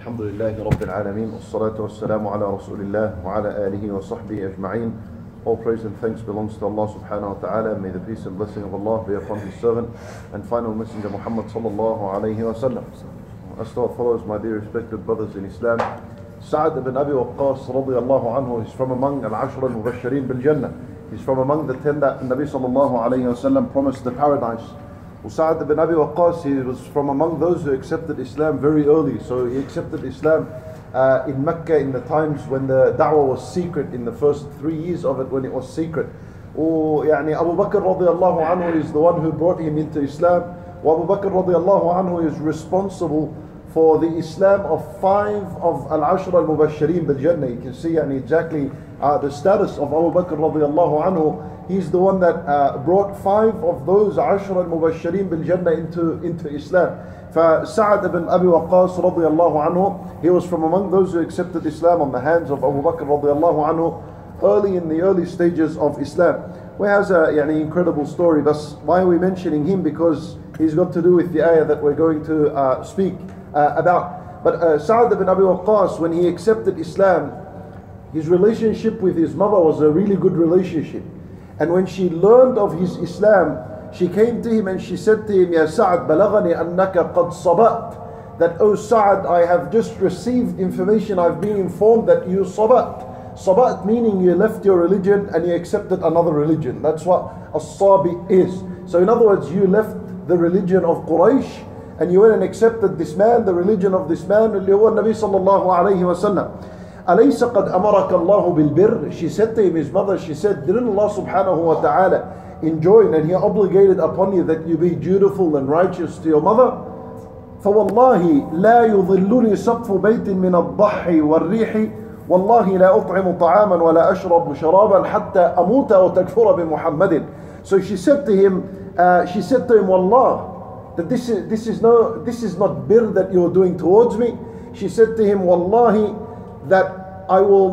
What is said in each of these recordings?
الحمد لله رب العالمين والصلاة والسلام على رسول الله وعلى آله وصحبه أجمعين. All praise and thanks belongs to Allah subhanahu wa ta'ala. May the peace and blessing of Allah be upon His servant and final messenger Muhammad sallallahu alayhi wa sallam. As to our followers, my dear respected brothers in Islam, Sa'ad ibn Abi Waqqas radiyallahu anhu is from among al-Ashra al-Mubashirin bil-Jannah. He's from among the 10 that Nabi sallallahu alayhi wa sallam promised the paradise. Sa'ad ibn Abi Waqqas, he was from among those who accepted Islam very early. So he accepted Islam in Mecca in the times when the da'wah was secret, in the first 3 years of it when it was secret. يعني Abu Bakr radiyallahu anhu is the one who brought him into Islam. Abu Bakr radiyallahu anhu is responsible for the Islam of 5 of al-Ashra al-Mubashirin bil-Jannah. You can see exactly the status of Abu Bakr radiyallahu anhu. He's the one that brought 5 of those Ashra al-Mubashirin bil-Jannah into Islam. Sa'ad ibn Abi Waqqas radiyallahu anhu, he was from among those who accepted Islam on the hands of Abu Bakr radiyallahu anhu early in the early stages of Islam. He has an incredible story. That's why we're mentioning him, because he's got to do with the ayah that we're going to speak about. But Sa'ad ibn Abi Waqqas, when he accepted Islam, his relationship with his mother was a really good relationship. And when she learned of his Islam, she came to him and she said to him, Ya Sa'ad, balagani annaka qad sabat. That, oh Sa'ad, I have just received information, I've been informed that you sabat. Sabat meaning you left your religion and you accepted another religion. That's what as-sabi is. So in other words, you left the religion of Quraysh and you went and accepted this man, the religion of this man, اللي هو النبي صلى الله عليه وسلم. أليس قد أمرك الله بالبر? She said to him, his mother, she said, didn't Allah subhanahu wa ta'ala enjoin and He obligated upon you that you be dutiful and righteous to your mother? فوالله لا يظلني سقف بيت من الضحي والريح والله لا أطعم طعاما ولا أشرب شرابا حتى أموت وتكفر بمحمد. So she said to him, Wallah, that this is not bir that you're doing towards me. She said to him, Wallahi, that I will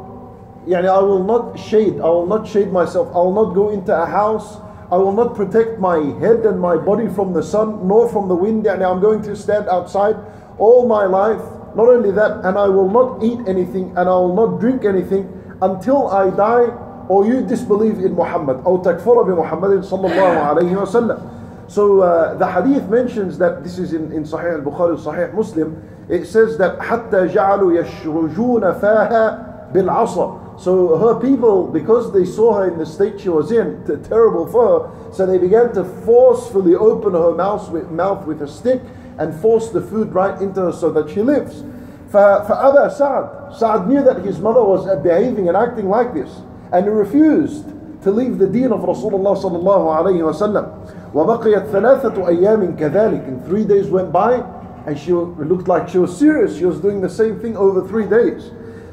not shade myself. I will not go into a house. I will not protect my head and my body from the sun nor from the wind. I'm going to stand outside all my life. Not only that, and I will not eat anything and I will not drink anything until I die or you disbelieve in Muhammad. أو تكفر بمحمد صلى الله عليه وسلم. So the hadith mentions that, this is in Sahih al-Bukhari, Sahih Muslim. It says that حتى جعلوا يشرجون فاها بالعصا. So her people, because they saw her in the state she was in, terrible for her, so they began to forcefully open her mouth with a stick and force the food right into her so that she lives. فأبى سعد. Sa'ad knew that his mother was behaving and acting like this, and he refused to leave the deen of Rasulullah sallallahu alayhi wa sallam. وبقيت 3 أيام كذلك. And 3 days went by and she looked like she was serious. She was doing the same thing over 3 days.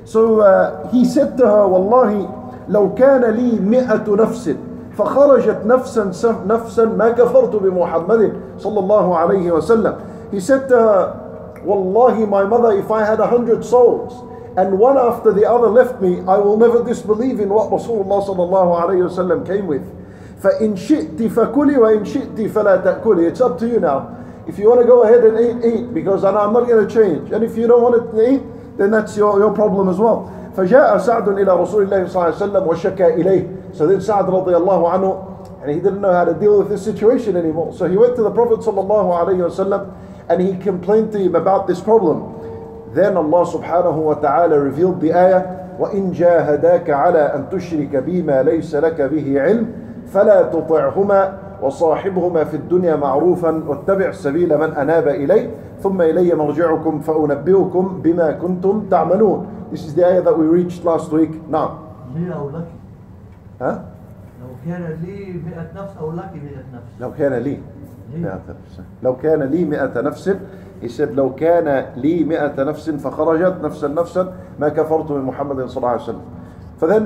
So he said to her, والله لو كان لي 100 نفس فخرجت نفسا ما كفرت بمحمد صلى الله عليه وسلم. He said to her, Wallahi, my mother, if I had 100 souls and one after the other left me, I will never disbelieve in what Rasulullah صلى الله عليه وسلم came with. فإن شئت فكلي وإن شئت فلا تأكلي. It's up to you now. If you want to go ahead and eat, because I'm not going to change. And if you don't want to eat, then that's your problem as well. فجاء سعد إلى رسول الله صلى الله عليه وسلم وشكى إليه. So then Sa'd رضي الله عنه, and he didn't know how to deal with this situation anymore. So he went to the Prophet صلى الله عليه وسلم and he complained to him about this problem. Then Allah subhanahu wa ta'ala revealed the ayah, وَإِن جَاهَدَاكَ عَلَىٰ أَن تُشْرِكَ بِمَا لَيْسَ لَكَ بِهِ عِلْمٍ فَلَا تُطِعْهُمَا وَصَاحِبْهُمَا فِي الدُّنْيَا مَعْرُوفًا وَاتَّبِعْ سَبِيلَ مَنْ أَنَابَ إِلَيْهِ ثُمَّ إِلَيَّ مَرْجِعُكُمْ فَأُنَبِّئُكُمْ بِمَا كُنْتُمْ تَعْمَلُونَ. This is the ayah that we reached last week. Now. لي أو لك. ها؟ لو كان لي 100 نفس أو لك 100 نفس. لو كان لي 100 نفس. لو كان لي 100 نفس. He said, لو كان لي 100 نفس فخرجت نفسا ما كفرت بمحمد صلى الله عليه وسلم. فthen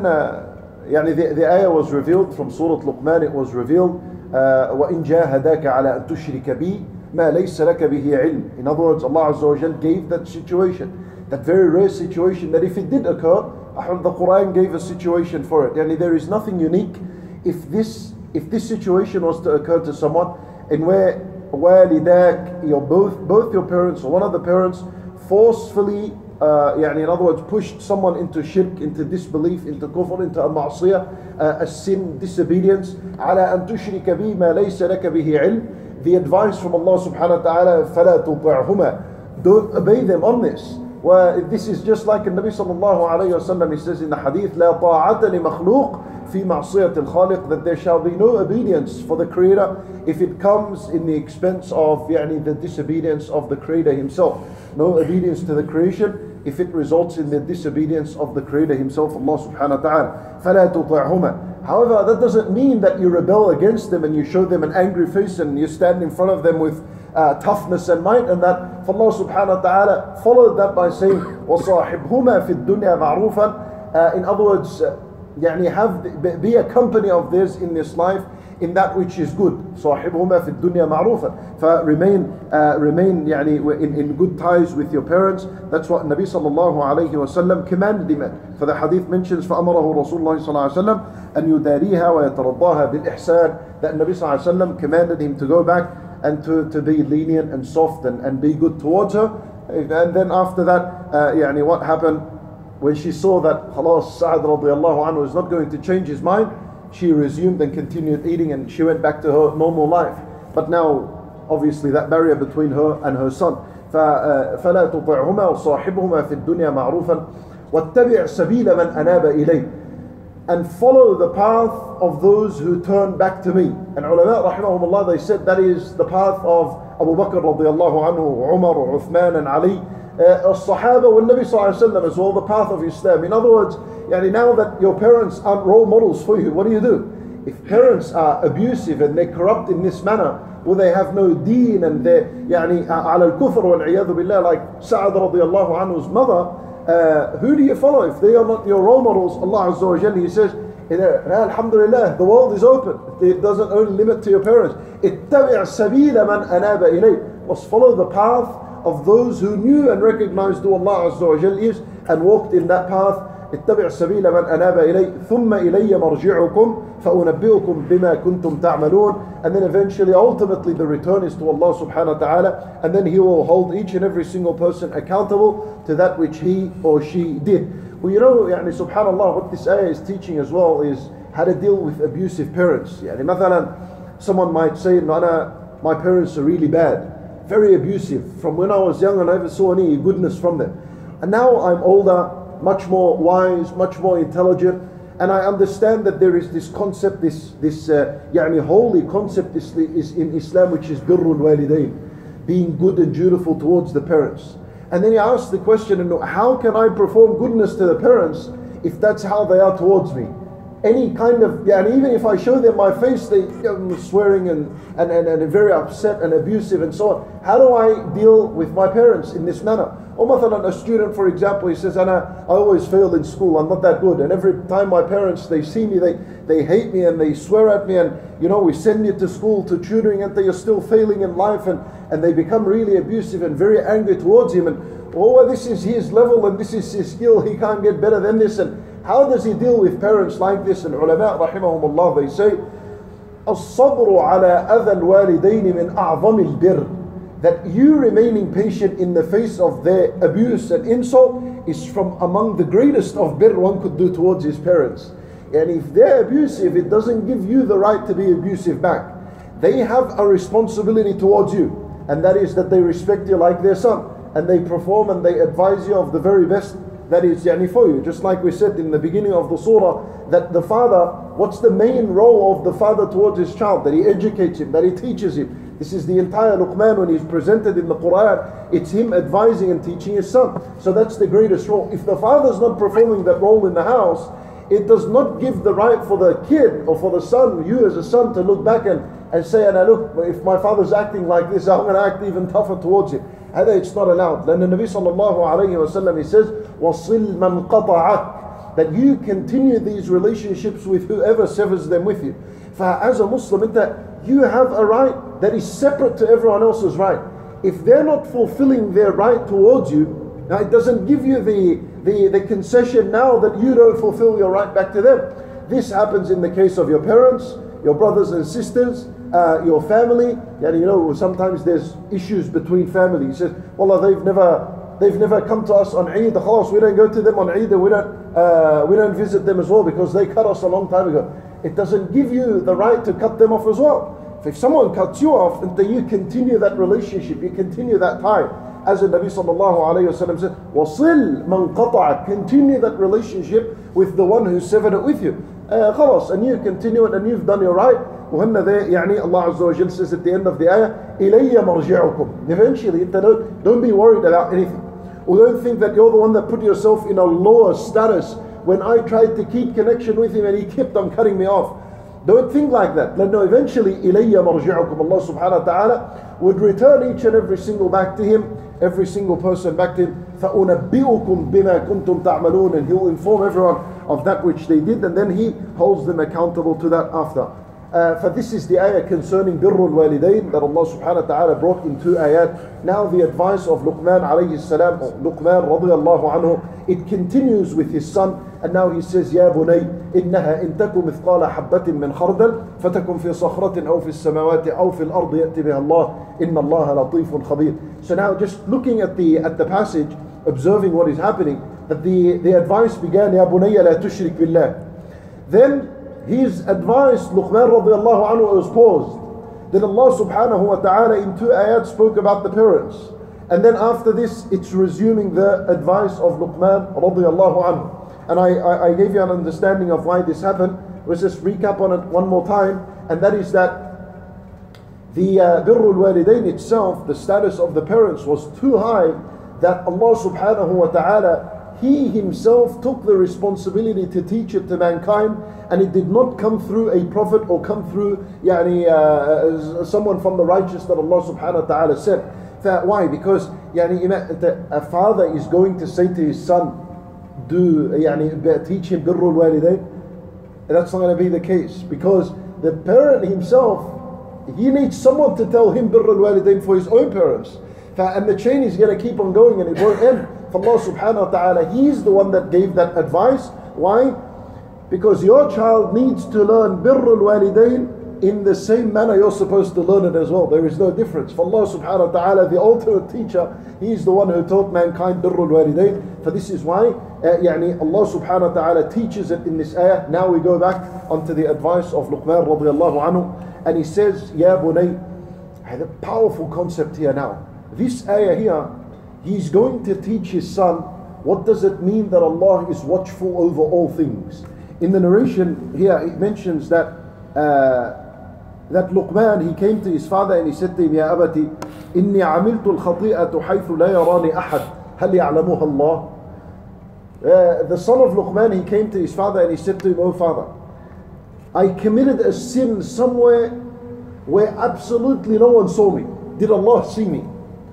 the ayah was revealed from Surah Luqman. It was revealed وإن جاهداك على أن تشرك بي ما ليس لك به علم. In other words, Allah Azza wa Jal gave that situation, that very rare situation, that if it did occur, the Quran gave a situation for it. There is nothing unique if this situation was to occur to someone, and where walidak, both your parents or one of the parents forcefully يعني in other words pushed someone into shirk, into disbelief, into kufr, into a ma'asiyah, a sin, disobedience, على أن تشرك بي ما ليس لك به علم. The advice from Allah subhanahu wa ta'ala, فلا تطعهما, don't obey them on this. Well, this is just like the Nabi sallallahu alayhi wa sallam, he says in the hadith, لا طاعة لمخلوق في معصية الخالق, that there shall be no obedience for the Creator if it comes in the expense of the disobedience of the Creator himself. No obedience to the creation if it results in the disobedience of the Creator himself, Allah subhanahu wa ta'ala. فَلَا تُطِعْهُمَا. However, that doesn't mean that you rebel against them and you show them an angry face and you stand in front of them with toughness and might, and that. For Allah subhanahu wa ta'ala followed that by saying وَصَاحِبْهُمَا فِي الدُّنْيَا مَعْرُوفًا. In other words, be a company of theirs in this life in that which is good. صاحبهما في الدنيا معروفا. Remain in good ties with your parents. That's what Nabi sallallahu alayhi wa sallam commanded him. For the hadith mentions فأمره رسول الله صلى الله عليه وسلم أن يداريها ويترضاها بالإحسان. That Nabi sallallahu alayhi wa sallam commanded him to go back and to be lenient and soft and be good towards her. And then after that, what happened? When she saw that khalas, Sa'ad radiallahu anhu is not going to change his mind, she resumed and continued eating, and she went back to her normal life. But now, obviously, that barrier between her and her son. فَلَا تُطِعْهُمَا وَصَاحِبْهُمَا فِي الدُّنْيا مَعْرُوفًا وَاتَّبِعْ سَبِيلَ مَنْ أَنَابَ إِلَيْهِ. And follow the path of those who turn back to me. And ulama rahimahumullah, they said that is the path of Abu Bakr radiallahu anhu, Umar, Uthman and Ali, As-Sahaba and Nabi sallallahu alayhi wa sallam as well, the path of Islam. In other words, now that your parents aren't role models for you, what do? If parents are abusive and they're corrupt in this manner, or they have no deen and they're على الكفر والعياذ بالله, like Sa'ad radiallahu anhu's mother, who do you follow if they are not your role models? Allah Azza wa Jalla, He says, Alhamdulillah, the world is open. It doesn't only limit to your parents. اتبع سبيل من أناب إليه. Must follow the path of those who knew and recognized who Allah Azza wa Jalla is and walked in that path. اتبع سبيل من أناب إليه ثم إلي مرجعكم فأنبئكم بما كنتم تعملون. And then eventually, ultimately, the return is to Allah subhanahu wa ta'ala, and then He will hold each and every single person accountable to that which he or she did. Well, subhanallah, what this ayah is teaching as well is how to deal with abusive parents. مثلا, someone might say, my parents are really bad, very abusive. From when I was young, I never saw any goodness from them. And now I'm older, much more wise, much more intelligent, and I understand that there is this concept, this holy concept is in Islam, which is birrul walidain, being good and dutiful towards the parents. And then he asks the question, how can I perform goodness to the parents if that's how they are towards me? Any kind of, even if I show them my face, they swearing and very upset and abusive and so on. How do I deal with my parents in this manner? Or مثلا, a student, for example, he says, I always fail in school, I'm not that good. And every time my parents, they see me, they hate me and they swear at me, and we send you to school, to tutoring, and you're still failing in life, and they become really abusive and very angry towards him. And this is his level and this is his skill, he can't get better than this. And how does he deal with parents like this? And ulama rahimahumullah, they say, الصبر على أذى الوالدين من أعظم البر. That you remaining patient in the face of their abuse and insult is from among the greatest of birr one could do towards his parents. And if they're abusive, it doesn't give you the right to be abusive back. They have a responsibility towards you, and that is that they respect you like their son, and they perform and they advise you of the very best that is for you. Just like we said in the beginning of the surah, that the father, what's the main role of the father towards his child? That he educates him, that he teaches him. This is the entire Luqman when he's presented in the Quran. It's him advising and teaching his son. So that's the greatest role. If the father's not performing that role in the house, it does not give the right for the kid or for the son, you as a son, to look back and say, look, if my father's acting like this, I'm going to act even tougher towards him. It's not allowed. Then the Nabi sallallahu alayhi wa sallam, he says, وَصِلْ مَنْ قَطَعَكْ. That you continue these relationships with whoever severs them with you. As a Muslim, you have a right that is separate to everyone else's right. If they're not fulfilling their right towards you, now it doesn't give you the concession now that you don't fulfill your right back to them. This happens in the case of your parents, your brothers and sisters, your family. Sometimes there's issues between families. He says, they've never they've never come to us on Eid. Khalas, we don't go to them on Eid. We don't visit them as well because they cut us a long time ago. It doesn't give you the right to cut them off as well. If someone cuts you off, then you continue that relationship, you continue that tie. As the Nabi sallallahu alayhi wa sallam said, وَصِلْ مَنْ قَطَعَكَ, continue that relationship with the one who severed it with you. خلاص, and you continue it and you've done your right. وهن there, يعني Allah Azza wa Jal says at the end of the ayah, إِلَيَّ مَرْجِعُكُمْ. Eventually, don't be worried about anything. Or don't think that you're the one that put yourself in a lower status when I tried to keep connection with him and he kept on cutting me off. Don't think like that. No, eventually, إِلَيَّ مَرْجِعُكُمْ. Allah subhanahu wa ta'ala would return each and every single back to him, every single person back to him. فَأُنَبِّئُكُمْ بِمَا كُنْتُمْ تَعْمَلُونَ. And he'll inform everyone of that which they did, and then he holds them accountable to that after. For this is the ayah concerning birrul walidain that Allah subhanahu wa ta'ala brought in 2 ayat. Now the advice of Luqman alayhi salam, Luqman radiyallahu anhu, it continues with his son, and now he says, يا بني إنها إن تك مثقال حبة من خردل فتكن في صخرة أو في السماوات أو في الأرض يأتي بها الله إن الله لطيف خبير. So now just looking at the passage, observing what is happening, that the advice began, يا بني لا تشرك بالله. Then his advice, Luqman radiallahu anhu, was paused. Then Allah subhanahu wa ta'ala in 2 ayat spoke about the parents. And then after this, it's resuming the advice of Luqman radiallahu anhu. And I gave you an understanding of why this happened. Let's just recap on it one more time. And that is that the birrul walidain itself, the status of the parents was too high that Allah subhanahu wa ta'ala, He Himself took the responsibility to teach it to mankind, and it did not come through a prophet or come through someone from the righteous that Allah subhanahu wa ta'ala sent. Why? Because a father is going to say to his son, teach him birrul walidain. That's not going to be the case, because the parent himself, he needs someone to tell him birrul walidain for his own parents. And the chain is going to keep on going and it won't end. For Allah subhanahu wa ta'ala, He's the one that gave that advice. Why? Because your child needs to learn birrul walidain in the same manner you're supposed to learn it as well. There is no difference. For Allah subhanahu wa ta'ala, the ultimate teacher, He's the one who taught mankind birrul walidain. For this is why Allah subhanahu wa ta'ala teaches it in this ayah. Now we go back onto the advice of Luqman radiallahu anhu, and he says, Ya bunay. Had a powerful concept here now. This ayah here, he's going to teach his son, what does it mean that Allah is watchful over all things? In the narration here, it mentions that Luqman, he came to his father and he said to him, Ya abati, inni amiltu al-khati'atu haythu la yarani ahad, hal ya'lamuha Allah? The son of Luqman, he came to his father and he said to him, Oh father, I committed a sin somewhere where absolutely no one saw me. Did Allah see me?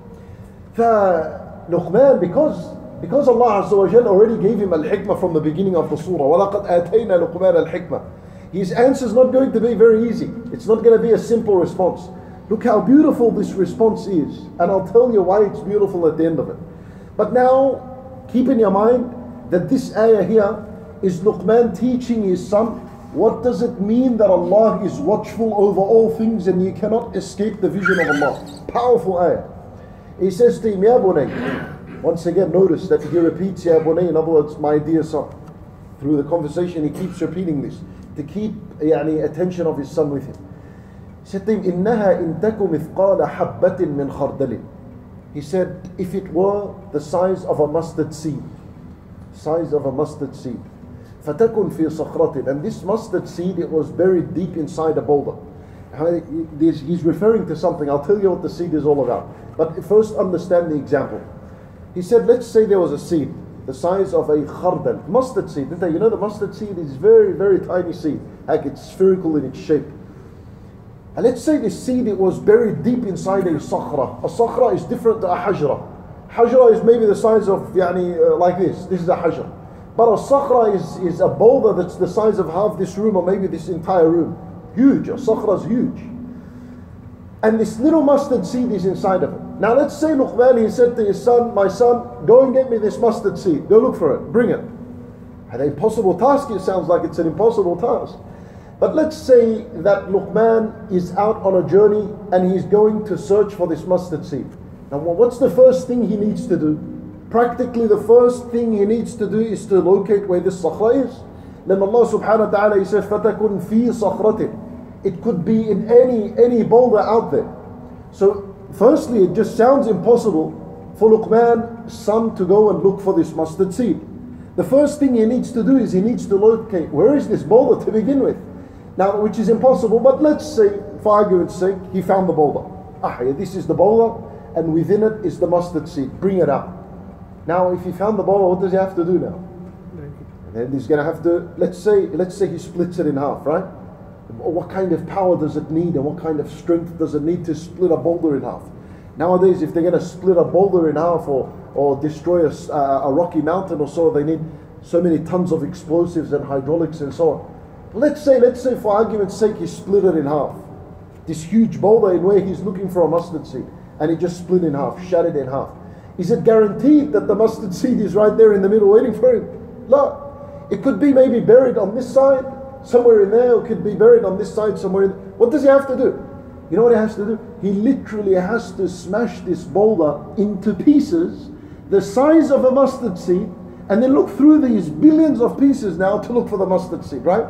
Luqman, because Allah Azza wa Jal already gave him al-hikmah from the beginning of the surah, وَلَقَدْ آتَيْنَا لُقْمَانَ الْحِكْمَةِ, his answer is not going to be very easy. It's not going to be a simple response. Look how beautiful this response is, and I'll tell you why it's beautiful at the end of it. But now, keep in your mind that this ayah here is Luqman teaching his son, what does it mean that Allah is watchful over all things and you cannot escape the vision of Allah? Powerful ayah. He says to him, Ya bunay. Once again, notice that he repeats Ya bunay, in other words, my dear son. Through the conversation, he keeps repeating this to keep attention of his son with him. He said to him, إِنَّهَا إِن تَكُ مِثْقَالَ حَبَّةٍ مِّنْ خَرْدَلٍ. He said, if it were the size of a mustard seed, size of a mustard seed, فَتَكُنْ فِي صَخْرَةٍ. And this mustard seed, it was buried deep inside a boulder. He's referring to something. I'll tell you what the seed is all about. But first understand the example. He said, let's say there was a seed, the size of a khardal, mustard seed. You know the mustard seed is very, very tiny seed. Like it's spherical in its shape. And let's say this seed, it was buried deep inside a sakhra. A sakhra is different to a hajra. Hajra is maybe the size of, like this. This is a hajra. But a sakhra is a boulder that's the size of half this room or maybe this entire room. Huge. A sakhra is huge. And this little mustard seed is inside of it. Now let's say Luqman, he said to his son, my son, go and get me this mustard seed. Go look for it. Bring it. An impossible task, it sounds like it's an impossible task. But let's say that Luqman is out on a journey and he's going to search for this mustard seed. Now what's the first thing he needs to do? practically the first thing he needs to do is to locate where this sakhra is. Then Allah subhanahu wa ta'ala, He says, فَتَكُنْ فِي صَخْرَةٍ. It could be in any boulder out there. So firstly, it just sounds impossible for Luqman's son to go and look for this mustard seed. The first thing he needs to do is he needs to locate where is this boulder to begin with. Now, which is impossible, but let's say, for argument's sake, he found the boulder. This is the boulder, and within it is the mustard seed. Bring it out. Now, if he found the boulder, what does he have to do now? And then he's going to have to, let's say he splits it in half, right? What kind of power does it need, and what kind of strength does it need to split a boulder in half? Nowadays, if they're going to split a boulder in half or destroy a rocky mountain or so, they need so many tons of explosives and hydraulics and so on. Let's say for argument's sake, he split it in half. This huge boulder in where he's looking for a mustard seed, and he just split in half, shattered in half. Is it guaranteed that the mustard seed is right there in the middle waiting for him? No. It could be maybe buried on this side, somewhere in there, or it could be buried on this side, somewhere in there. What does he have to do? You know what he has to do? He literally has to smash this boulder into pieces the size of a mustard seed, and then look through these billions of pieces now to look for the mustard seed, right?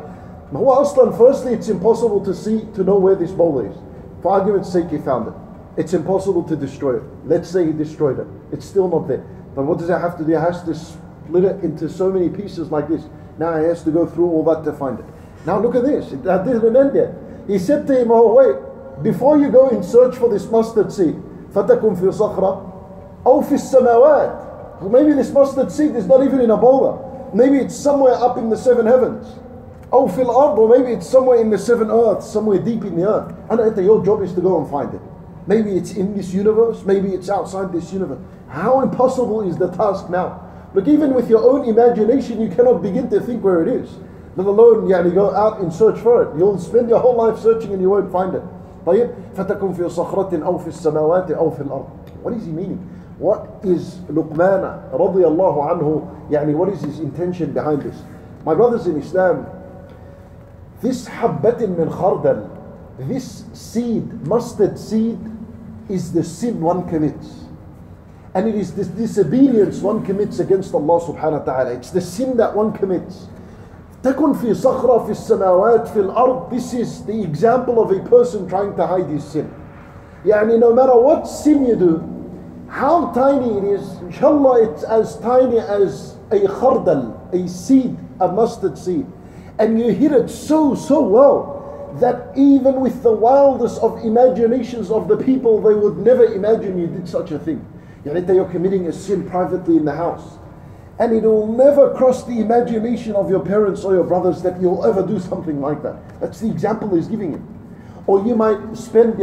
Firstly, it's impossible to know where this boulder is. For argument's sake, he found it. It's impossible to destroy it. Let's say he destroyed it. It's still not there. But what does he have to do? He has to split it into so many pieces like this. Now he has to go through all that to find it. Now look at this. That didn't end yet. He said to him, oh wait, before you go and search for this mustard seed, فَتَكُنْ فِي صَخْرَةٍ أَوْ فِي السَّمَاوَاتِ. Maybe this mustard seed is not even in a boulder. Maybe it's somewhere up in the seven heavens. أو في الأرض, or maybe it's somewhere in the seven earths, somewhere deep in the earth. And your job is to go and find it. Maybe it's in this universe, maybe it's outside this universe. How impossible is the task now? Look, even with your own imagination, you cannot begin to think where it is. Let alone go out and search for it. You'll spend your whole life searching and you won't find it. فَتَكُنْ فِي صَخْرَةٍ أَوْ فِي السَّمَاوَاتِ أَوْ فِي الْأَرْضِ. What is he meaning? What is Luqman radiyallahu anhu, what is his intention behind this? My brothers in Islam, this habbatin min khardal, this seed, mustard seed, is the sin one commits. And it is this disobedience one commits against Allah subhanahu wa ta'ala. It's the sin that one commits. تَكُنْ فِي صَخْرَةٍ فِي السَّمَاوَاتِ فِي الْأَرْضِ. This is the example of a person trying to hide his sin. No matter what sin you do, how tiny it is, inshallah it's as tiny as a khardal, a seed, a mustard seed. And you hit it so well that even with the wildest of imaginations of the people, they would never imagine you did such a thing. You're committing a sin privately in the house, and it will never cross the imagination of your parents or your brothers that you'll ever do something like that. That's the example he's giving you. Or you might spend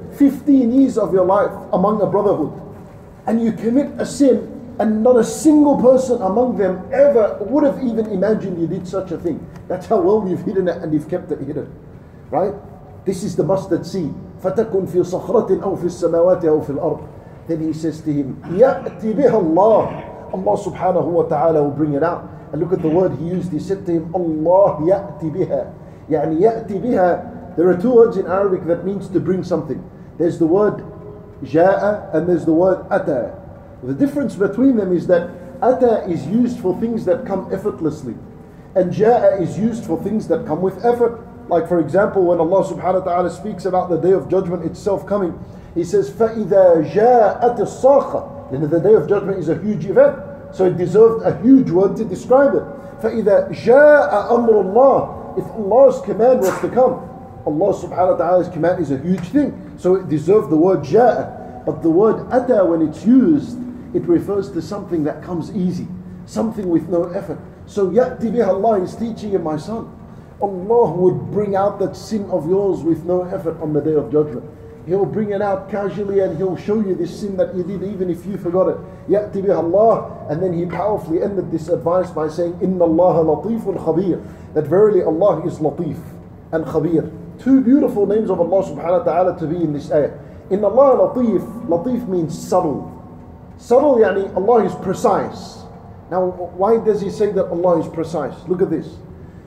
15 years of your life among a brotherhood, and you commit a sin, and not a single person among them ever would have even imagined you did such a thing. That's how well you've hidden it and you've kept it hidden. Right? This is the mustard seed. فَتَكُنْ فِي صَخْرَةٍ أَوْ فِي السَّمَاوَاتِ أَوْ فِي الْأَرْضِ. Then he says to him, يَأْتِ بِهَا اللَّهِ. Allah subhanahu wa ta'ala will bring it out. And look at the word he used. He said to him, Allah يَأْتِ بِهَا. يَأْتِ بِهَا. There are two words in Arabic that means to bring something. There's the word جاء and there's the word أتى. The difference between them is that ata is used for things that come effortlessly, and ja'a is used for things that come with effort. Like for example, when Allah subhanahu wa ta'ala speaks about the day of judgment itself coming, He says, فَإِذَا جَاءَتِ الصَّاخَةِ. The day of judgment is a huge event, so it deserved a huge word to describe it. فَإِذَا جَاءَ أَمْرُ اللَّهِ. If Allah's command was to come, Allah subhanahu wa ta'ala's command is a huge thing, so it deserved the word ja'a. But the word ata, when it's used, it refers to something that comes easy, something with no effort. So ya'ti biha, Allah is teaching him, my son, Allah would bring out that sin of yours with no effort on the day of judgment. He'll bring it out casually and He'll show you this sin that you did even if you forgot it. Ya'ti biha Allah. And then He powerfully ended this advice by saying, Inna Allah latifun khabir. That verily Allah is latif and khabir. Two beautiful names of Allah subhanahu wa ta'ala to be in this ayah. Inna Allah latif. Latif means subtle. Subtle, Allah is precise. Now, why does He say that Allah is precise? Look at this.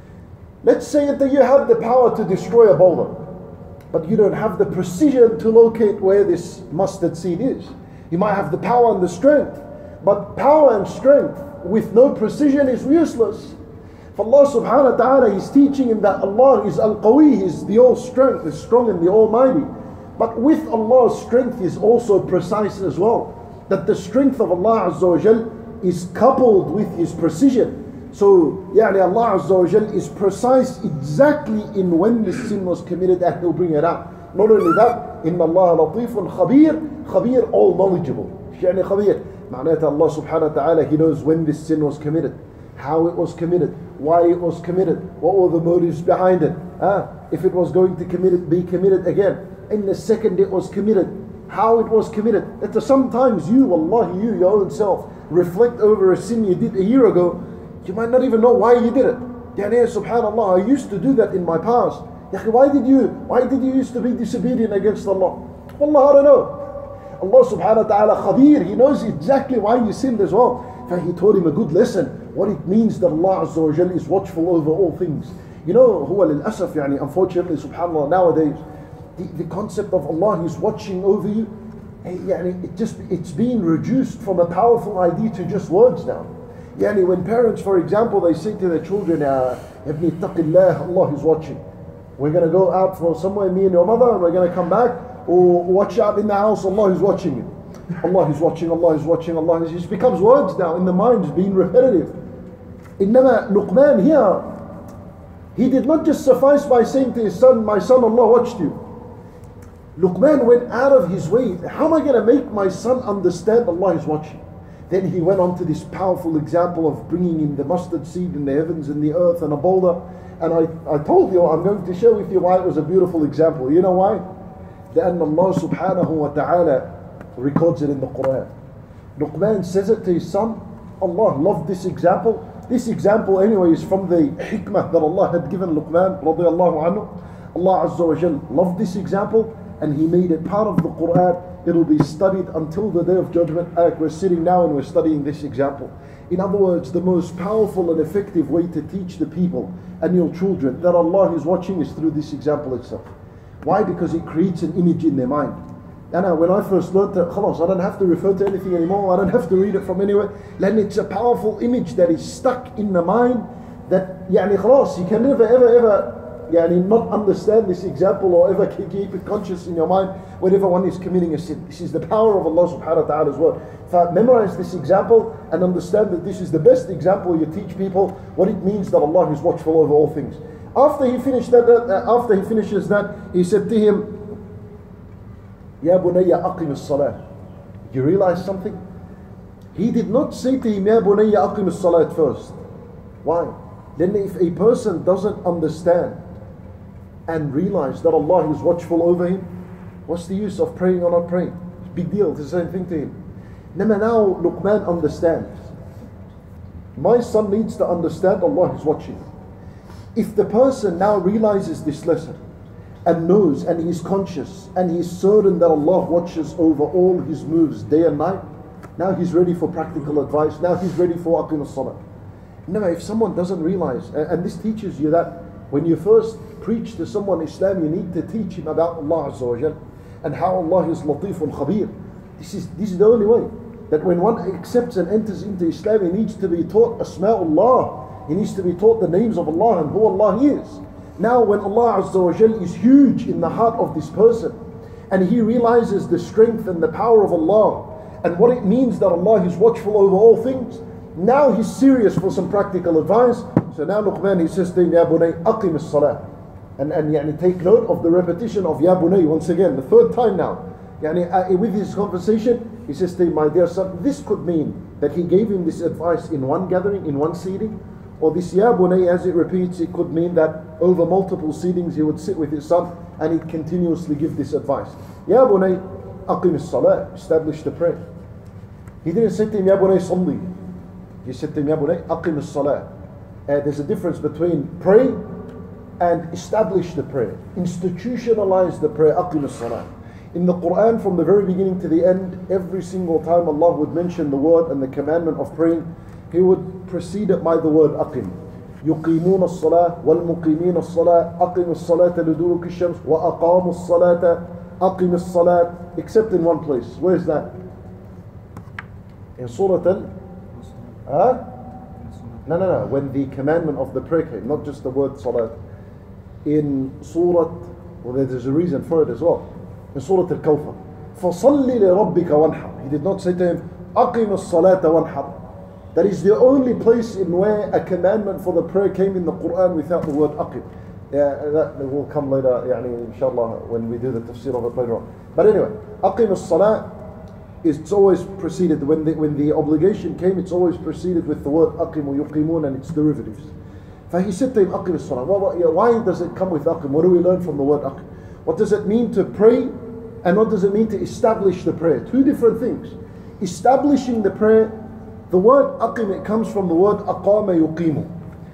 Let's say that you have the power to destroy a boulder, but you don't have the precision to locate where this mustard seed is. You might have the power and the strength, But power and strength with no precision is useless. For Allah subhanahu wa ta'ala, He's teaching him that Allah is Al-Qawi, He's the all strength, the strong and the almighty. But with Allah's strength is also precise as well. That the strength of Allah Azza wa Jal is coupled with His precision. So, Allah Azza wa Jal is precise exactly in when the sin was committed and He'll bring it out. Not only that, Inna Allah latifun khabir, khabir all knowledgeable. يعني khabir. معناتها Allah subhanahu wa ta'ala, He knows when this sin was committed, how it was committed, why it was committed, what were the motives behind it. If it was going to be committed again, in the second it was committed, how it was committed. That sometimes you, wallahi, you, your own self, reflect over a sin you did a year ago, you might not even know why you did it. Yani, subhanallah, I used to do that in my past. Why did you used to be disobedient against Allah? Wallah, I don't know. Allah subhanahu wa ta'ala khabir, He knows exactly why you sinned as well. For He taught him a good lesson, what it means that Allah Azza wa Jal is watchful over all things. You know, huwa lil-asaf, yani, unfortunately, subhanallah, nowadays, the concept of Allah is watching over you, it's being reduced from a powerful idea to just words now. When parents, for example, they say to their children, Ibni taqillah, Allah is watching. We're going to go out for somewhere, me and your mother, and we're going to come back, or watch out in the house, Allah is watching you. Allah is watching, Allah is watching, Allah is... It becomes words now in the mind, it's being repetitive. Innama Luqman here, he did not just suffice by saying to his son, my son, Allah watched you. Luqman went out of his way. How am I going to make my son understand Allah is watching? Then he went on to this powerful example of bringing in the mustard seed in the heavens and the earth and a boulder. And I told you, I'm going to share with you why it was a beautiful example. You know why? لأن Allah subhanahu wa ta'ala records it in the Quran. Luqman says it to his son. Allah loved this example. This example anyway is from the hikmah that Allah had given Luqman radiyallahu anhu. Allah Azza wa Jal loved this example and He made it part of the Quran. It'll be studied until the Day of Judgment. We're sitting now and we're studying this example. In other words, the most powerful and effective way to teach the people and your children that Allah is watching is through this example itself. Why? Because it creates an image in their mind. And when I first learned it, khalas, I don't have to refer to anything anymore. I don't have to read it from anywhere. And it's a powerful image that is stuck in the mind that, khalas, you can never ever not understand this example or ever keep it conscious in your mind whenever one is committing a sin. This is the power of Allah subhanahu wa ta'ala's word. So memorize this example and understand that this is the best example you teach people what it means that Allah is watchful over all things. After he finishes that, he said to him, Ya bunayya aqim as-salat. You realize something? He did not say to him, Ya bunayya aqim as-salat first. Why? Then if a person doesn't understand and realize that Allah is watchful over him, what's the use of praying or not praying? It's a big deal, it's the same thing to him. Now Luqman understands. My son needs to understand Allah is watching. If the person now realizes this lesson and knows and he's conscious and he's certain that Allah watches over all his moves day and night, now he's ready for practical advice, now he's ready for aqim as-salat. Now if someone doesn't realize, and this teaches you that when you first preach to someone Islam, you need to teach him about Allah Azza wa Jal and how Allah is Latifun Khabir. This is the only way. That when one accepts and enters into Islam, he needs to be taught Asma'ullah. He needs to be taught the names of Allah and who Allah is. Now when Allah Azza wa Jal is huge in the heart of this person, and he realizes the strength and the power of Allah, and what it means that Allah is watchful over all things, now he's serious for some practical advice. So now Luqman, he says to him, Ya bunay, aqim as-salah. And take note of the repetition of Ya bunay once again, the third time now. With his conversation, he says to him, my dear son, this could mean that he gave him this advice in one gathering, in one seating, or this Ya bunay, as it repeats, it could mean that over multiple seatings he would sit with his son and he'd continuously give this advice. Ya bunay, aqim as-salah, establish the prayer. He didn't say to him, Ya bunay, salli. He said to him, Ya bunay, aqim as-salah. There's a difference between pray and establish the prayer, institutionalize the prayer, aqim as-salah. In the Quran, from the very beginning to the end, every single time Allah would mention the word and the commandment of praying, He would precede it by the word aqim. يقيمون الصلاة والمقيمين الصلاة أقم الصلاة لدلوك الشمس وأقاموا الصلاة أقم الصلاة, except in one place. Where is that? In Surah No. When the commandment of the prayer came, not just the word salat. In Surah, well, there's a reason for it as well. In Surah Al-Kawthar, فَصَلِّ لِرَبِّكَ وَانْحَرْ. He did not say to him, أَقِمُ الصَّلَاةَ وَانْحَرْ. That is the only place in where a commandment for the prayer came in the Quran without the word aqim. That will come later, inshallah, when we do the tafsir of it later on. But anyway, aqim as-salat is always preceded, when the obligation came, it's always preceded with the word aqim or yuqimun and its derivatives. He said to him, aqim as-salat. Why does it come with aqim? What do we learn from the word aqim? What does it mean to pray, and what does it mean to establish the prayer? Two different things. Establishing the prayer, the word aqim, it comes from the word aqama yuqimu.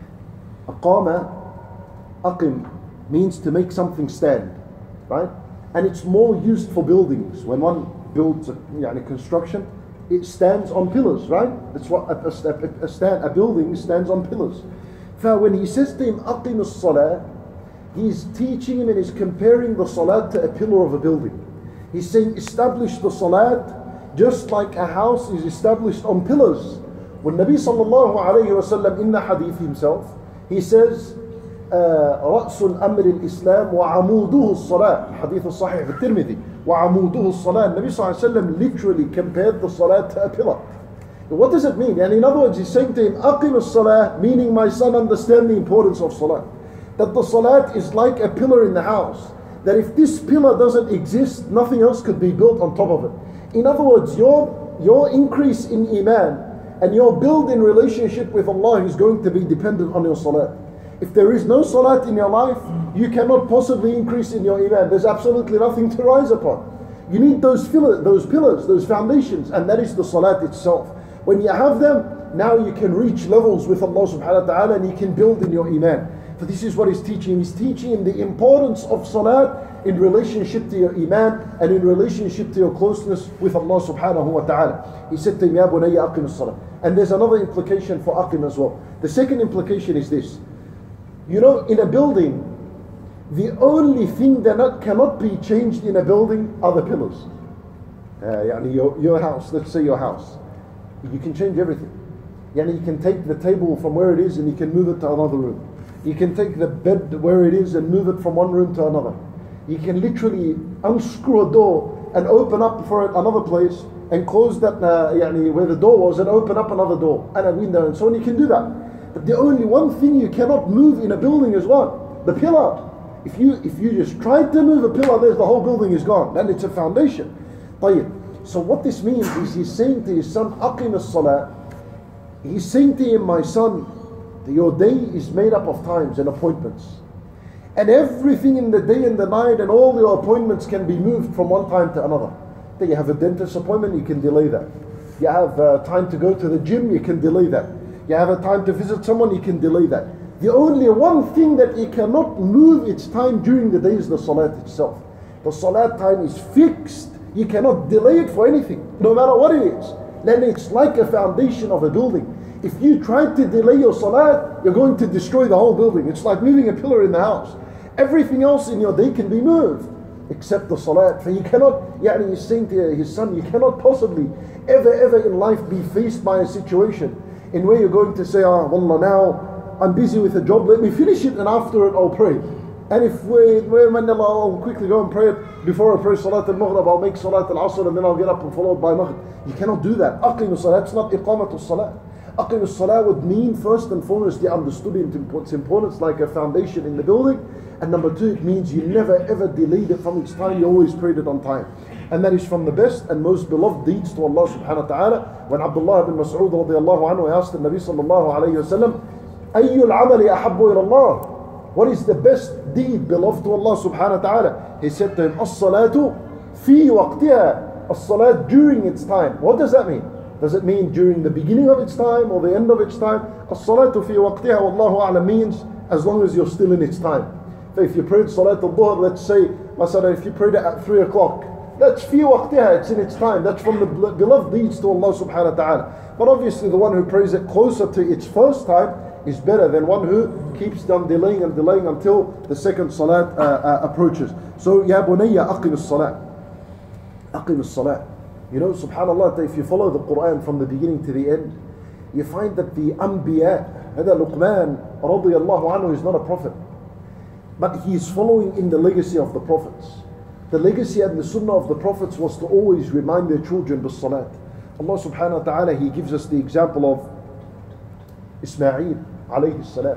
Aqim means to make something stand, right? And it's more used for buildings. When one builds a construction, it stands on pillars, right? That's what a building stands on pillars. So when he says to him, aqim as-salah, he's teaching him and he's comparing the salat to a pillar of a building. He's saying, establish the salat just like a house is established on pillars. When Nabi sallallahu alayhi wa sallam, in the hadith himself, he says, رأس الأمر الإسلام وعموده الصلاة. Hadith al-Sahih al-Tirmidhi. وعموده الصلاة. Nabi sallallahu alayhi wa sallam literally compared the salat to a pillar. What does it mean? And in other words, he's saying to him, أقم الصلاة, meaning, my son, understand the importance of salat. That the salat is like a pillar in the house. That if this pillar doesn't exist, nothing else could be built on top of it. In other words, your increase in iman and your build in relationship with Allah is going to be dependent on your salat. If there is no salat in your life, you cannot possibly increase in your iman. There's absolutely nothing to rise upon. You need those pillars, those foundations, and that is the salat itself. When you have them, now you can reach levels with Allah subhanahu wa ta'ala and you can build in your iman. So this is what he's teaching him. He's teaching him the importance of salat in relationship to your iman and in relationship to your closeness with Allah subhanahu wa ta'ala. He said to him, Ya bunayya aqim as-salat. And there's another implication for aqim as well. The second implication is this. You know, in a building, the only thing that cannot be changed in a building are the pillars. Your house, let's say your house. You can change everything. You can take the table from where it is and you can move it to another room. You can take the bed where it is and move it from one room to another. You can literally unscrew a door and open up for it another place and close that where the door was and open up another door and a window and so on. You can do that. But the only one thing you cannot move in a building is what? The pillar. If you just try to move a pillar, there's the whole building is gone. Then it's a foundation. So what this means is he's saying to his son, aqim as-salah. He's saying to him, my son, your day is made up of times and appointments. And everything in the day and the night and all your appointments can be moved from one time to another. Then you have a dentist appointment, you can delay that. You have time to go to the gym, you can delay that. You have a time to visit someone, you can delay that. The only one thing that you cannot move its time during the day is the salat itself. The salat time is fixed. You cannot delay it for anything, no matter what it is. Then it's like a foundation of a building. If you try to delay your salat, you're going to destroy the whole building. It's like moving a pillar in the house. Everything else in your day can be moved, except the salat. So you cannot, he's saying to his son, you cannot possibly ever in life be faced by a situation in where you're going to say, wallah, now I'm busy with a job, let me finish it and after it I'll pray. And if I'll quickly go and pray it before I pray Salat al-Maghrib, I'll make Salat al-Asr and then I'll get up and follow it by Maghrib. You cannot do that. Aqim as-salat, that's not iqamat as-salat. Aqim as-salat would mean, first and foremost, you understood its importance like a foundation in the building. And number two, it means you never ever delayed it from its time, you always prayed it on time. And that is from the best and most beloved deeds to Allah subhanahu wa ta'ala. When Abdullah ibn Mas'ud radiallahu anhu asked the Nabi sallallahu alayhi wa sallam, Ayyul amali ahabbu ila Allah? What is the best deed beloved to Allah subhanahu wa ta'ala? He said to him, As-salatu fi waqtiha. As-salat during its time. What does that mean? Does it mean during the beginning of its time or the end of its time? As-salatu fi waqtiha wallahu a'lam means as long as you're still in its time. So if you prayed Salat al-Dhuhr, let's say, Masala, if you prayed it at 3 o'clock, that's fi waqtiha, it's in its time. That's from the beloved deeds to Allah subhanahu wa ta'ala. But obviously the one who prays it closer to its first time is better than one who keeps on delaying until the second salat approaches. So, Ya bunayya aqim as-salat. Aqim as-salat. You know, subhanAllah, if you follow the Quran from the beginning to the end, you find that the Anbiya, هذا Luqman radiyallahu anhu, is not a prophet, but he is following in the legacy of the prophets. The legacy and the sunnah of the prophets was to always remind their children bis salat. Allah subhanahu wa ta'ala, He gives us the example of Ismail alayhi salam.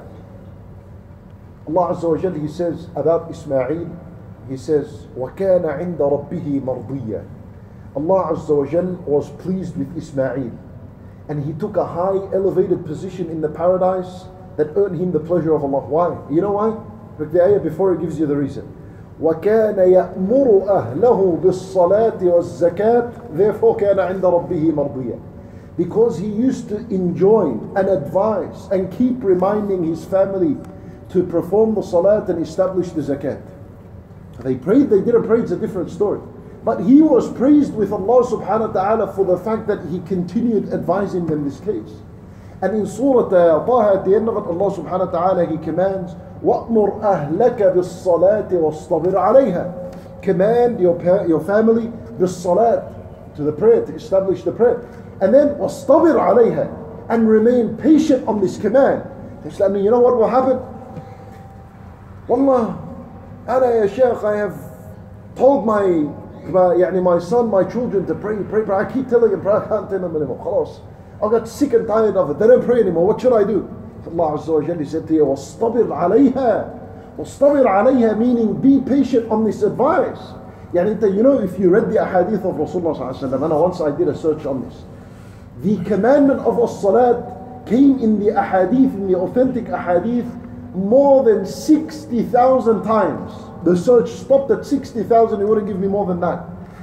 Allah Azza wa Jalla, He says about Ismail, He says, وَكَانَ عِنْدَ رَبِّهِ مَرْضِيًّا. Allah Azza wa Jalla was pleased with Ismail, and he took a high elevated position in the paradise that earned him the pleasure of Allah. Why? You know why? Look, the ayah before it gives you the reason. وَكَانَ يَأْمُرُ أَهْلَهُ بِالصَّلَاةِ وَالزَّكَاةِ. Therefore كَانَ عِنْدَ رَبِّهِ مَرْضِيًّا. Because he used to enjoin and advise and keep reminding his family to perform the salat and establish the zakat. They prayed, they didn't pray, it's a different story. But he was praised with Allah subhanahu wa ta'ala for the fact that he continued advising them this case. And in Surah Taha at the end of it, Allah subhanahu wa ta'ala, He commands, وَأْمُرْ أَهْلَكَ بِالصَّلَاةِ وَاصْطَبِرْ عَلَيْهَا. Command your family bis-salat, to the prayer, to establish the prayer. And then وَاصْطَبِرْ عَلَيْهَا, and remain patient on this command. You know what will happen? Wallah, أنا يا Shaykh, I have told my son, my children to pray. I keep telling them, I can't tell them anymore. خلاص, I got sick and tired of it. They don't pray anymore. What should I do? Allah Azza wa Jalla said to you, وَاصْطَبِرْ عَلَيْهَا. وَاصْطَبِرْ عَلَيْهَا, meaning be patient on this advice. You know, if you read the ahadith of Rasulullah sallallahu alaihi wasallam, and once I did a search on this, the commandment of as-salat came in the ahadith, in the authentic ahadith, more than 60,000 times. The search stopped at 60,000, it wouldn't give me more than that.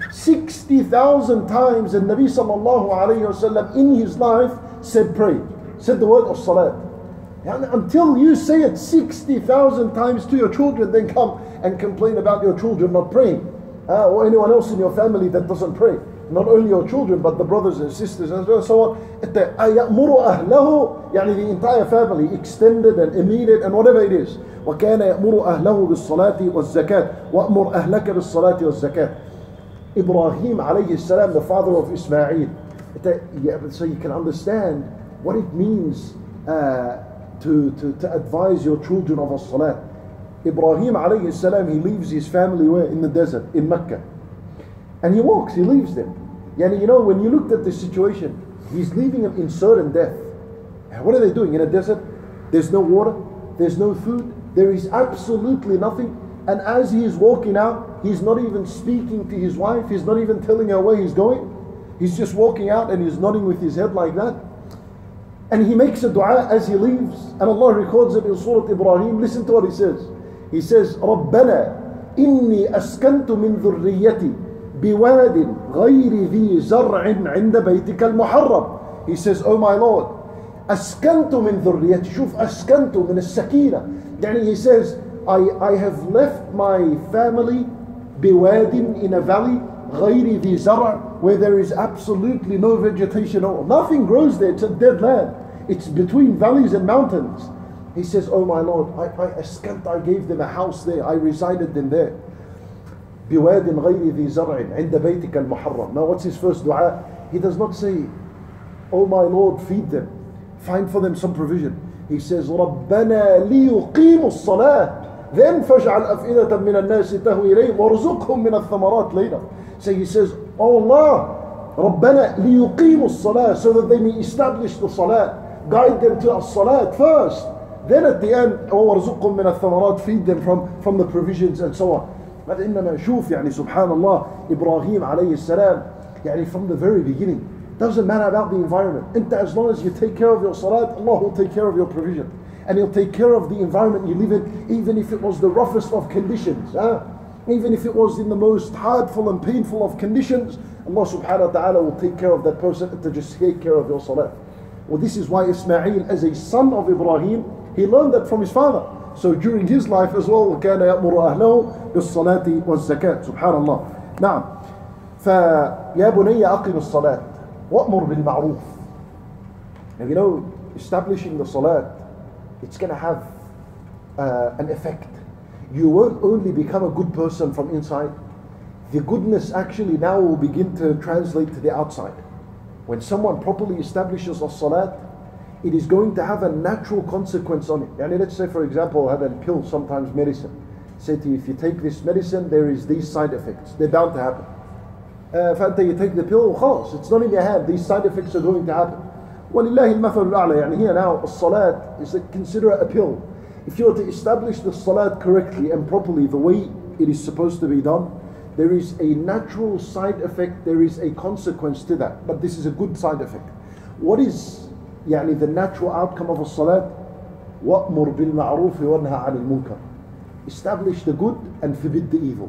60,000 times, and Nabi sallallahu alayhi wasallam in his life said pray, said the word of salat. And until you say it 60,000 times to your children, then come and complain about your children not praying, or anyone else in your family that doesn't pray. Not only your children, but the brothers and sisters and so on. يَأْمُرُ أَهْلَهُ, the entire family, extended and immediate and whatever it is. وَكَانَ يَأْمُرُ أَهْلَهُ بِالصَّلَاةِ وَالزَّكَاةِ وَأْمُرْ أَهْلَكَ بِالصَّلَاةِ وَالزَّكَاةِ. Ibrahim alayhi salam, the father of Ismail. So you can understand what it means to advise your children of as-salat. Ibrahim alayhi salam, he leaves his family where? In the desert, in Mecca. And he walks, he leaves them. You know, when you looked at the situation, he's leaving them in certain death. What are they doing in a desert? There's no water, there's no food, there is absolutely nothing. And as he is walking out, he's not even speaking to his wife, he's not even telling her where he's going. He's just walking out and he's nodding with his head like that. And he makes a dua as he leaves, and Allah records it in Surah Ibrahim. Listen to what he says. He says, رَبَّنَا إِنِّي أَسْكَنْتُ مِنْ ذُرِّيَّتِي بِوَادٍ غَيْرِ ذِي زَرْعٍ عِنْدَ بَيْتِكَ الْمُحَرَّمِ. He says, oh my Lord, أَسْكَنْتُ مِنْ ذُرِّيَّتِي. شوف, أَسْكَنْتُ مِنَ السَّكِينَة. He says, I have left my family بِوَادٍ, in a valley, غَيْرِ ذِي زَرْعٍ, where there is absolutely no vegetation or nothing grows there. It's a dead land. It's between valleys and mountains. He says, oh my Lord, I gave them a house there, I resided them there. بِوَادٍ غَيْرِ ذِي زَرْعٍ عِنْدَ بَيْتِكَ الْمُحَرَّمِ. Now what's his first dua? He does not say, oh my Lord, feed them, find for them some provision. He says, رَبَّنَا لِيُقِيمُوا الصَّلَاةِ, then فَاجْعَلْ أَفْئِدَةً مِنَ النَّاسِ تَهْوِي إِلَيْهِمْ وَارْزُقْهُم مِنَ الثَّمَرَاتِ later. So he says, oh Allah, رَبَّنَا لِيُقِيمُوا الصَّلَاةِ, so that they may establish the salat, guide them to as-salat first. Then at the end, وَارْزُقْهُم مِنَ الثَّمَرَاتِ, feed them from the provisions and so on. But إنما شوف, subhanallah, Ibrahim alayhi salam, from the very beginning, doesn't matter about the environment. As long as you take care of your salat, Allah will take care of your provision. And He'll take care of the environment you live in, even if it was the roughest of conditions. Even if it was in the most hardful and painful of conditions, Allah subhanahu wa ta'ala will take care of that person to just take care of your salat. Well, this is why Ismail, as a son of Ibrahim, he learned that from his father. So during his life as well, كان يأمر أهله بالصلاة والزكاة. سبحان الله. نعم. فيا بني أقم الصلاة وأمر بالمعروف. Now establishing the salat, it's going to have an effect. You won't only become a good person from inside, the goodness actually now will begin to translate to the outside. When someone properly establishes a salat, it is going to have a natural consequence on it. Yani let's say, for example, have a pill, sometimes medicine. Say to you, if you take this medicine, there is these side effects. They're bound to happen. فأنت you take the pill, خلاص, it's not in your hand. These side effects are going to happen. وَلِلَّهِ الْمَثَلُ الْأَعْلَى. يعني here now, a salat is considered a pill. If you were to establish the salat correctly and properly, the way it is supposed to be done, there is a natural side effect, there is a consequence to that. But this is a good side effect. What is يعني the natural outcome of a salat? وَأْمُرْ بِالْمَعْرُوفِ وَانْهَى عَنِ الْمُنْكَرِ. Establish the good and forbid the evil.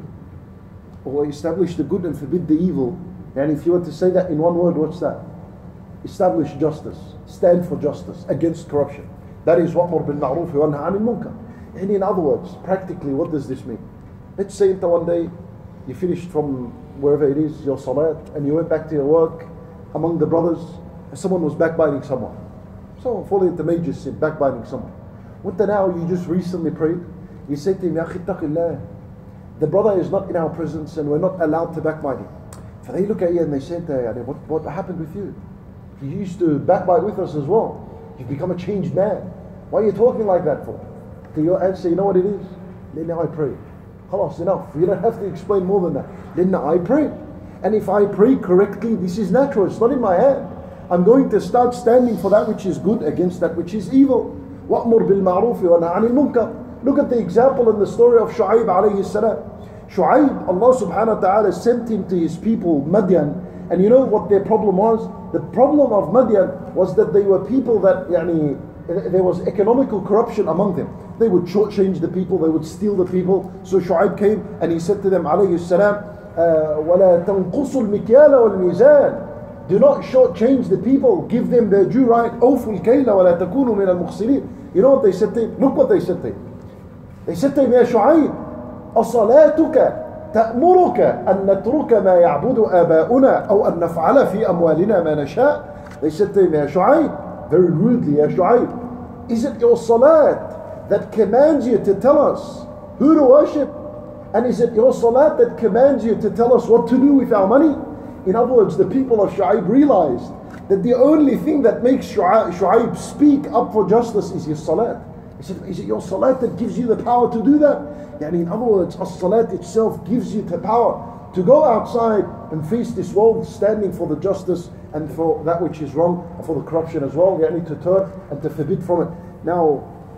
Or establish the good and forbid the evil. And if you were to say that in one word, what's that? Establish justice. Stand for justice against corruption. That is وَأْمُرْ بِالْمَعْرُوفِ وَانْهَى عَنِ الْمُنْكَرِ. And in other words, practically, what does this mean? Let's say that one day you finished from wherever it is, your salat, and you went back to your work among the brothers, and someone was backbiting someone. Someone falling into major sin, backbiting someone. What the now you just recently prayed? You say to him, Ya akhi taqillah, the brother is not in our presence and we're not allowed to backbite him. So they look at you and they say, what happened with you? You used to backbite with us as well. You've become a changed man. Why are you talking like that for? To your answer, you know what it is? Then I pray. Khalas, enough. You don't have to explain more than that. Then I pray. And if I pray correctly, this is natural. It's not in my hand. I'm going to start standing for that which is good against that which is evil. وَأْمُرْ بِالْمَعْرُوفِ وَنَهَى عَنِ الْمُنْكَرِ. Look at the example in the story of Shu'aib alayhi salam. Shu'aib, Allah subhanahu wa ta'ala sent him to his people, Madian. And you know what their problem was? The problem of Madian was that they were people that, there was economical corruption among them. They would shortchange the people, they would steal the people. So Shu'aib came and he said to them, alayhi salam, وَلَا تَنْقُصُوا الْمِكْيَالَ وَالْمِيزَانِ. Do not shortchange the people, give them their due right. أَوْفُوا الْكَيْلَ وَلَا تَكُونُوا مِنَ الْمُخْسِرِينَ. You know what they said to him? Look what they said to him. They said to him, يا شعيب أصلاتك تأمرك أن نترك ما يعبد آباؤنا أو أن نفعل في أموالنا ما نشاء. They said to him, يا شعيب, very rudely, يا شعيب, is it your salat that commands you to tell us who to worship? And is it your salat that commands you to tell us what to do with our money? In other words, the people of Shu'aib realized that the only thing that makes Shu'aib speak up for justice is his salat. He said, is it your salat that gives you the power to do that? In other words, as-salat itself gives you the power to go outside and face this world, standing for the justice and for that which is wrong, and for the corruption as well, to turn and to forbid from it. Now,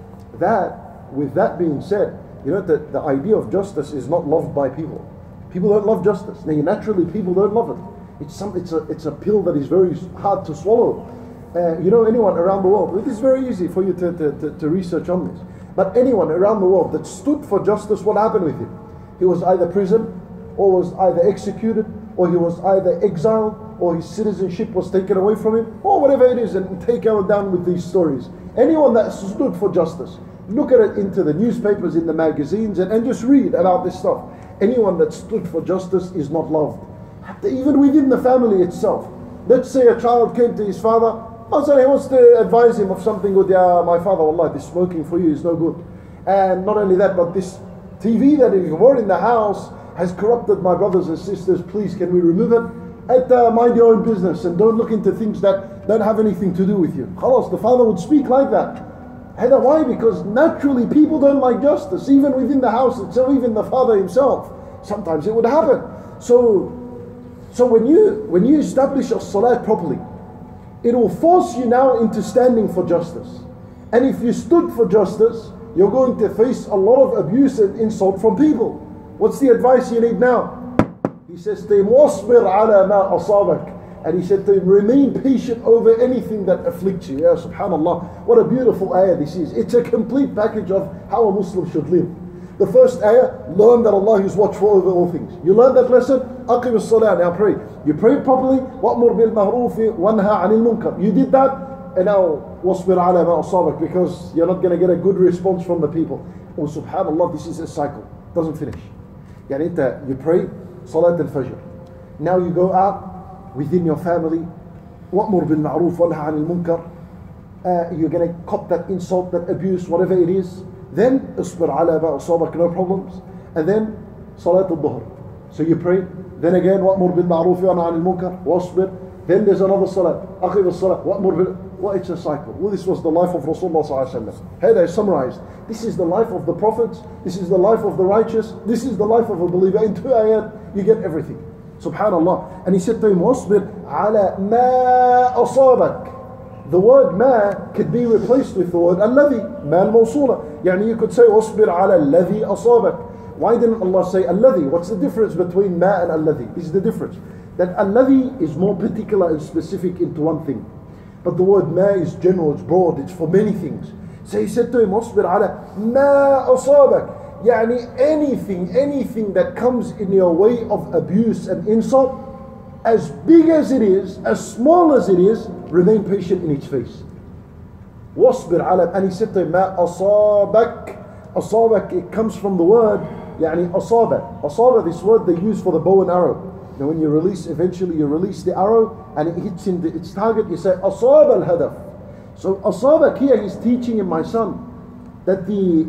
with that being said, the idea of justice is not loved by people. People don't love justice. Naturally, people don't love it. It's a pill that is very hard to swallow. Anyone around the world, it is very easy for you to research on this. But anyone around the world that stood for justice, what happened with him? He was either imprisoned, or was either executed, or he was either exiled, or his citizenship was taken away from him, or whatever it is, and take out down with these stories. Anyone that stood for justice, look at it into the newspapers, in the magazines, and just read about this stuff. Anyone that stood for justice is not loved. Even within the family itself. Let's say a child came to his father, he wants to advise him of something good. Yeah, my father, wallah, this smoking for you is no good. And not only that, but this TV that is more in the house has corrupted my brothers and sisters. Please, can we remove it? And mind your own business and don't look into things that don't have anything to do with you. Khalas, the father would speak like that. Why? Because naturally people don't like justice, even within the house itself, even the father himself. Sometimes it would happen. So when you establish your salat properly, it will force you now into standing for justice. And if you stood for justice, you're going to face a lot of abuse and insult from people. What's the advice you need now? He says to him, وَاصْبِرْ عَلَى مَا أَصَابَكَ. And he said to him, remain patient over anything that afflicts you. Ya subhanallah, what a beautiful ayah this is. It's a complete package of how a Muslim should live. The first ayah, learn that Allah is watchful over all things. You learn that lesson, aqim as-salah, now pray. You prayed properly, وَأْمُرْ بِالْمَعْرُوفِ وَانْهَى عَنِ الْمُنْكَرِ. You did that, and now, وَاصْبِرْ عَلَى مَا أَصَابَكَ, because you're not going to get a good response from the people. Oh subhanallah, this is a cycle. Doesn't finish. You pray, Salat al-Fajr. Now you go out within your family, وَأْمُرْ بِالْمَعْرُوفِ وَانْهَى عَنِ الْمُنْكَرِ. You're going to cop that insult, that abuse, whatever it is. Then اصبر على ما أصابك, no problems. And then Salat al-Dhuhr. So you pray. Then again, وَأْمُرْ بِالْمَعْرُوفِ وَانْهَ عَنِ الْمُنْكَرِ وَاصْبِرْ. Then there's another salah. أَقِمِ الصَّلَاةِ وَأْمُرْ بِالْ. Well, it's a cycle. Well, this was the life of Rasulullah sallallahu alaihi wasallam. Here is summarized. This is the life of the prophets. This is the life of the righteous. This is the life of a believer. In 2 ayat, you get everything. Subhanallah. And he said to him, وَاصْبِرْ عَلَى مَا أَصَابَكَ. The word ma could be replaced with the word الذي. ما الموصولة. يعني you could say وَاصْبِرْ عَلَى الذي أَصَابَكَ. Why didn't Allah say الذي? What's the difference between ma and الذي? This is the difference. That الذي is more particular and specific into one thing. But the word ma is general, it's broad, it's for many things. So he said to him, وَاصْبِرْ عَلَى مَا أَصَابَكَ. يعني anything that comes in your way of abuse and insult, as big as it is, as small as it is, remain patient in its face. وَاصْبِرْ عَلَى. And he said to him, مَا أَصَابَكَ. أصابك, it comes from the word يعني أصابة. أصابة, this word they use for the bow and arrow. Now when you release, eventually you release the arrow and it hits in its target, you say أصاب الهدف. So أصابك here, he's teaching him, my son, that the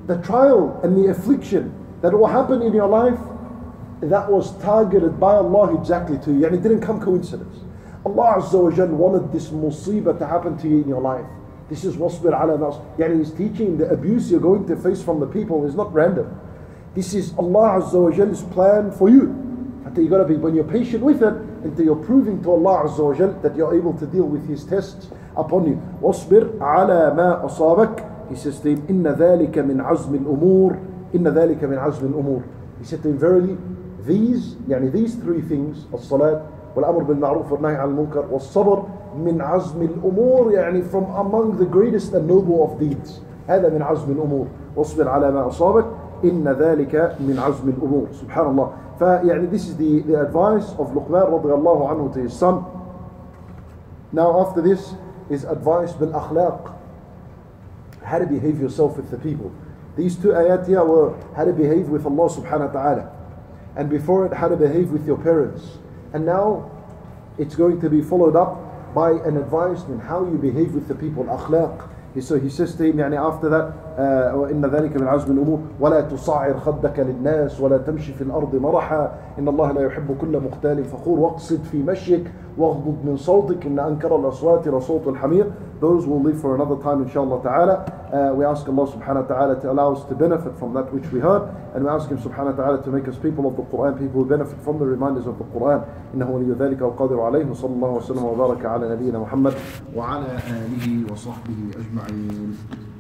trial and the affliction that will happen in your life, that was targeted by Allah exactly to you, and it didn't come coincidence. Allah Azza wa Jal wanted this musibah to happen to you in your life. This is wasbir ala nas. Yani he's teaching the abuse you're going to face from the people is not random. This is Allah Azza wa Jal's plan for you. Until you got to be, when you're patient with it, until you're proving to Allah Azza wa Jal that you're able to deal with His tests upon you. Wasbir ala ma asabak. He says to him, Inna dhalika min azm al-umur. Inna dhalika min azm al-umur. He said to him, verily, these 3 things, as-salat, wal-amr bil-ma'ruf wal-nahy al-munkar, was-sabr, min azm al-umur, يعني from among the greatest and noble of deeds. هذا من عزم الأمور. واصبر على ما أصابك. إن ذلك من عزم الأمور. Subhanallah. فيعني this is the advice of Luqman radiallahu anhu to his son. Now after this is advice bil-akhlaq. How to behave yourself with the people. These 2 ayat here were how to behave with Allah subhanahu wa ta'ala. And before it, how to behave with your parents. And now it's going to be followed up by an advice on how you behave with the people, akhlaq. So he says to him, يعني after that, وإن ذلك من عزم الأمور ولا تصعر خدك للناس ولا تمشي في الأرض مرحا إن الله لا يحب كل مختال فخور واقصد في مشيك واغضض من صوتك إن أنكر الأصوات لصوت الحمير. Those will leave for another time, inshallah ta'ala. We ask Allah subhanahu wa ta'ala to allow us to benefit from that which we heard, and we ask Him subhanahu wa ta'ala to make us people of the Quran, people who benefit from the reminders of the Quran. إنه ولي ذلك والقادر عليه وصلى الله وسلم وبارك على نبينا محمد وعلى آله وصحبه أجمعين.